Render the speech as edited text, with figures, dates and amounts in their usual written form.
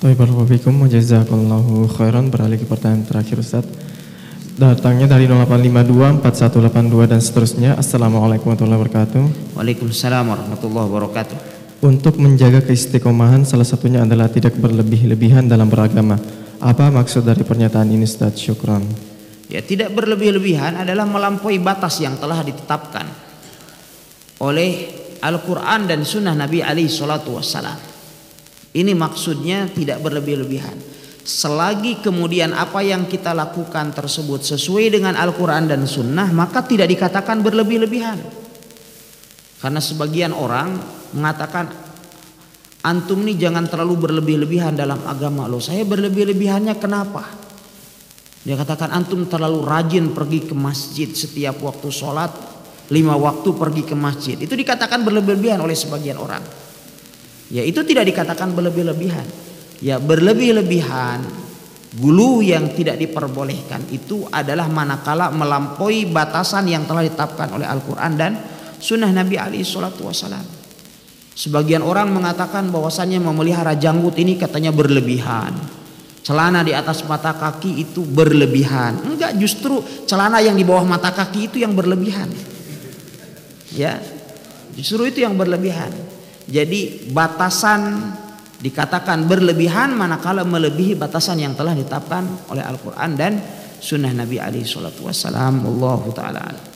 Barakallahu jazakallahu khairan. Beralih ke pertanyaan terakhir Ustaz. Datangnya dari 0852 4182 dan seterusnya. Assalamualaikum warahmatullahi wabarakatuh. Waalaikumsalam warahmatullahi wabarakatuh. Untuk menjaga keistiqomahan salah satunya adalah tidak berlebih-lebihan dalam beragama. Apa maksud dari pernyataan ini Ustaz? Syukran. Ya, tidak berlebih-lebihan adalah melampaui batas yang telah ditetapkan oleh Al-Quran dan Sunnah Nabi alaihi salatu wassalam. Ini maksudnya tidak berlebih-lebihan. Selagi kemudian apa yang kita lakukan tersebut sesuai dengan Al-Quran dan Sunnah, maka tidak dikatakan berlebih-lebihan. Karena sebagian orang mengatakan, antum ini jangan terlalu berlebih-lebihan dalam agama. Loh, saya berlebih-lebihannya kenapa? Dia katakan antum terlalu rajin pergi ke masjid setiap waktu sholat, 5 waktu pergi ke masjid. Itu dikatakan berlebih-lebihan oleh sebagian orang. Ya, itu tidak dikatakan berlebih-lebihan. Ya, berlebih-lebihan, gulu yang tidak diperbolehkan itu adalah manakala melampaui batasan yang telah ditetapkan oleh Al-Quran dan Sunnah Nabi alaihi salatu wassalam. Sebagian orang mengatakan bahwasannya memelihara janggut ini katanya berlebihan. Celana di atas mata kaki itu berlebihan. Enggak, justru celana yang di bawah mata kaki itu yang berlebihan. Ya, justru itu yang berlebihan. Jadi batasan dikatakan berlebihan manakala melebihi batasan yang telah ditetapkan oleh Al-Quran dan Sunnah Nabi alaihi salatu wassalam. Wallahu ta'ala alam.